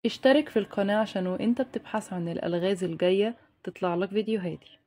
اشترك في القناة عشان وانت بتبحث عن الألغاز الجاية تطلع لك فيديوهاتي.